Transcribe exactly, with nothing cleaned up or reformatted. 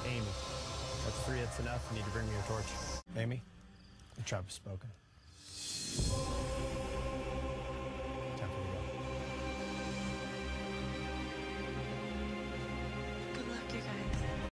Amy. That's three hits enough. You need to bring me your torch. Amy, the trap has spoken.